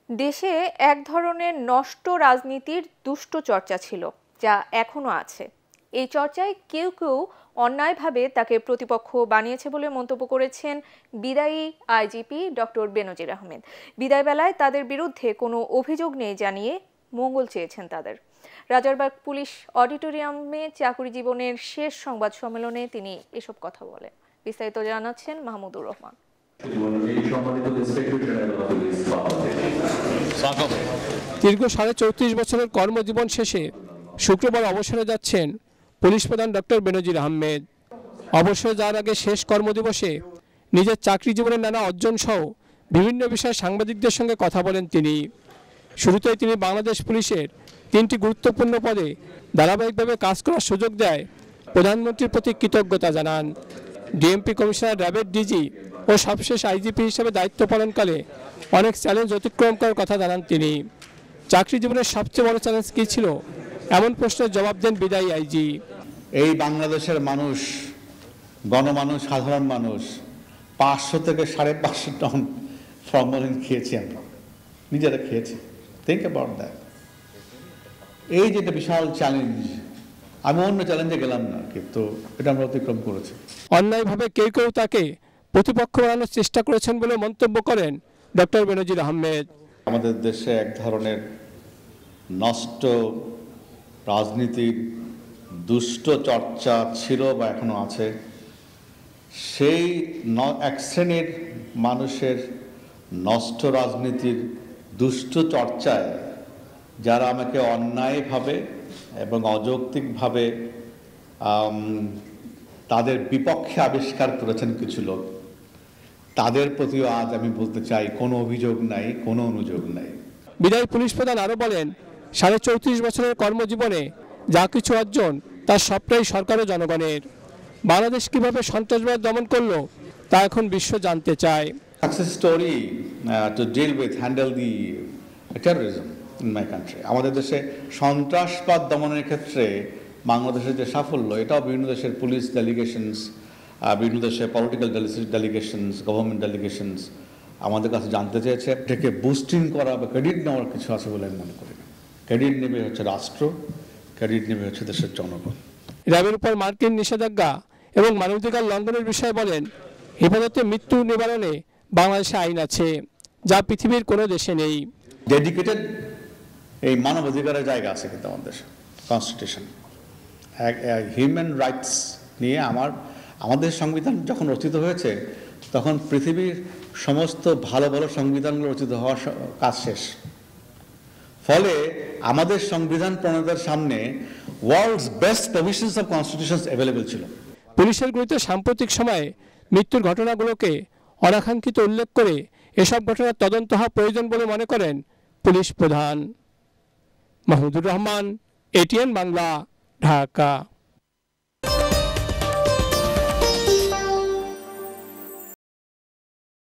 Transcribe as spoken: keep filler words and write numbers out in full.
দেশে এক ধরনের নষ্ট রাজনীতির দুষ্ট চর্চা ছিল, যা এখনো আছে। এই চর্চায় কেউ কেউ অন্যায়ভাবে তাকে প্রতিপক্ষ বানিয়েছে বলে মন্তব্য করেছেন বিদায়ী আইজিপি ডক্টর বেনজির আহমেদ। বিদায় বেলায় তাদের বিরুদ্ধে কোনো অভিযোগ নেই জানিয়ে মঙ্গল চেয়েছেন তাদের। রাজারবাগ পুলিশ অডিটোরিয়ামে চাকুরি জীবনের শেষ সংবাদ সম্মেলনে তিনি এসব কথা বলেন। বিস্তারিত জানাচ্ছেন মাহমুদুর রহমান। দীর্ঘ সাড়ে চৌত্রিশ বছরের কর্মজীবন শেষে শুক্রবার অবসরে যাচ্ছেন পুলিশ প্রধান ডক্টর বেনজির আহমেদ। অবসরে যাওয়ার আগে শেষ কর্মদিবসে নিজের চাকরি জীবনের নানা অর্জন সহ বিভিন্ন বিষয়ে সাংবাদিকদের সঙ্গে কথা বলেন তিনি। শুরুতেই তিনি বাংলাদেশ পুলিশের তিনটি গুরুত্বপূর্ণ পদে ধারাবাহিকভাবে কাজ করার সুযোগ দেয় প্রধানমন্ত্রীর প্রতি কৃতজ্ঞতা জানান। ডিএমপি কমিশনার, র্যাবের ডিজি ও সবশেষ আইজিপি হিসেবে দায়িত্ব পালনকালে অনেক চ্যালেঞ্জ অতিক্রম করার কথা জানান তিনি। চাকরি জীবনের সবচেয়ে বড় চ্যালেঞ্জ কী ছিল, এমন প্রশ্নের জবাব দেন বিদায়ী আইজি। এই বাংলাদেশের মানুষ, গণমানুষ, সাধারণ মানুষ পাঁচশো থেকে সাড়ে পাঁচশো টন ফর্মালিন খেয়েছি, আমরা নিজেরা খেয়েছি। Think about that. এই যে একটা বিশাল চ্যালেঞ্জ, আমি অন্য চ্যালেঞ্জে গেলাম না, কিন্তু এটা আমরা অতিক্রম করেছি। অন্যায়ভাবে কেউ কেউ তাকে প্রতিপক্ষ বানানোর চেষ্টা করেছেন বলে মন্তব্য করেন ডক্টর বেনজির আহমেদ। আমাদের দেশে এক ধরনের নষ্ট রাজনীতির দুষ্ট চর্চা ছিল বা এখনো আছে। সেই এক শ্রেণীর মানুষের নষ্ট রাজনীতির দুষ্ট চর্চায় যারা আমাকে অন্যায়ভাবে এবং অযৌক্তিকভাবে তাদের বিপক্ষে আবিষ্কার করেছেন কিছু লোক, তাদের প্রতিও আজ আমি বলতে চাই কোনো অভিযোগ নাই, কোনো অনুযোগ নাই। বিদায়ী পুলিশ প্রধান আরও বলেন, সাড়ে চৌত্রিশ বছরের কর্মজীবনে যা কিছু অর্জন তার সবটাই সরকার ও জনগণের। বাংলাদেশ কিভাবে সন্ত্রাসবাদ দমন করলো তা এখন বিশ্ব জানতে চায়। Success story to deal with handle the terrorism in my country. আমাদের দেশে সন্ত্রাসবাদ দমনের ক্ষেত্রে বাংলাদেশের যে সাফল্য, এটাও বিভিন্ন দেশের পুলিশ ডেলিগেশনস, বিভিন্ন দেশের পলিটিক্যাল ডেলিগেশনস, গভর্নমেন্ট ডেলিগেশনস আমাদের কাছে জানতে চেয়েছে। এটাকে বুস্টিং করা বা ক্রেডিট নেওয়ার কিছু আছে বলে আমি মনে করি না। ক্রেডিট নেবে হচ্ছে রাষ্ট্র, ক্রেডিট নেবে হচ্ছে দেশের জনগণ। র্যাবের উপর মার্কিন নিষেধাজ্ঞা এবং মানবাধিকার লঙ্ঘনের বিষয়ে বলেন, হেফাজতে মৃত্যু নিবারণে বাংলাদেশে আইন আছে, যা পৃথিবীর কোনো দেশে নেই। ডেডিকেটেড এই মানবাধিকারের জায়গা আছে কিন্তু আমাদের দেশে, কনস্টিটিউশন, হিউম্যান রাইটস নিয়ে আমার আমাদের সংবিধান যখন রচিত হয়েছে তখন পৃথিবীর সমস্ত ভালো ভালো সংবিধানগুলো রচিত হওয়ার কাজ শেষ। ফলে আমাদের সংবিধান প্রণেতার সামনে world's best provisions of constitutions available ছিল। পুলিশের গুলিতে সাম্প্রতিক সময়ে মৃত্যুর ঘটনাগুলোকে অনাকাঙ্ক্ষিত উল্লেখ করে এসব ঘটনার তদন্ত হওয়া প্রয়োজন বলে মনে করেন পুলিশ প্রধান। মাহমুদুর রহমান, এটিএন বাংলা, ঢাকা।